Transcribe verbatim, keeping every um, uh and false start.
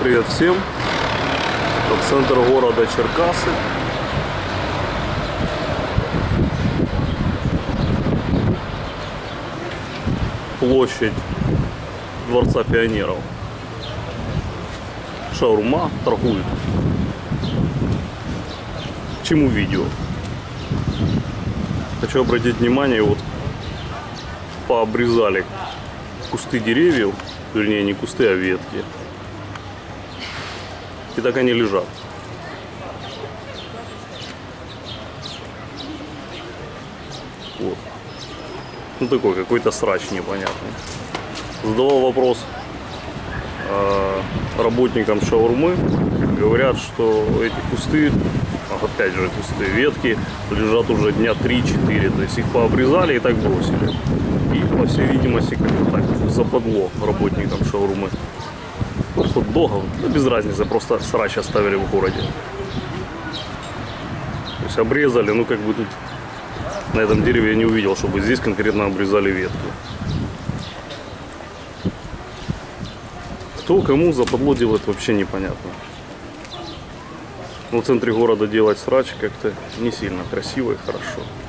Привет всем! Это центр города Черкассы. Площадь Дворца пионеров. Шаурма торгует. К чему видео? Хочу обратить внимание, вот пообрезали кусты деревьев, вернее не кусты, а ветки. И так они лежат. Вот. Ну такой какой-то срач непонятный. Задавал вопрос э, работникам шаурмы. Говорят, что эти кусты, опять же кусты, ветки лежат уже дня три-четыре. То есть их пообрезали и так бросили. И по всей видимости как-то так западло работникам шаурмы. Хот-догов, да без разницы, просто срач оставили в городе. То есть обрезали, ну как бы тут на этом дереве я не увидел, чтобы здесь конкретно обрезали ветку. Кто кому западло делать, вообще непонятно. Но в центре города делать срач как-то не сильно красиво и хорошо.